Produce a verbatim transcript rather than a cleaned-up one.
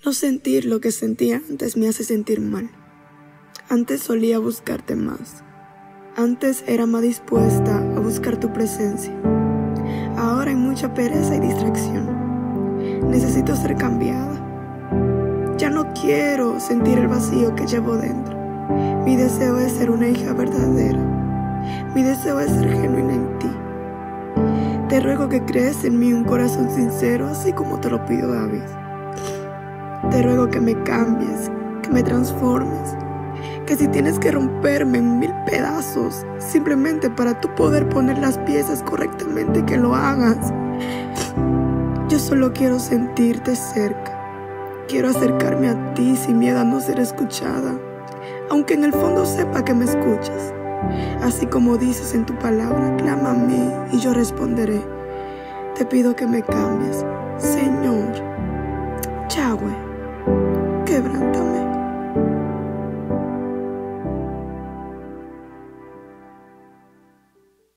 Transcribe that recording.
No sentir lo que sentía antes me hace sentir mal. Antes solía buscarte más. Antes era más dispuesta a buscar tu presencia. Ahora hay mucha pereza y distracción. Necesito ser cambiada. Ya no quiero sentir el vacío que llevo dentro. Mi deseo es ser una hija verdadera. Mi deseo es ser genuina en ti. Te ruego que crees en mí un corazón sincero, así como te lo pido, David. Te ruego que me cambies, que me transformes, que si tienes que romperme en mil pedazos, simplemente para tú poder poner las piezas correctamente, que lo hagas. Yo solo quiero sentirte cerca. Quiero acercarme a ti sin miedo a no ser escuchada, aunque en el fondo sepa que me escuchas. Así como dices en tu palabra, clama a mí y yo responderé. Te pido que me cambies, Señor. Yahweh, quebranta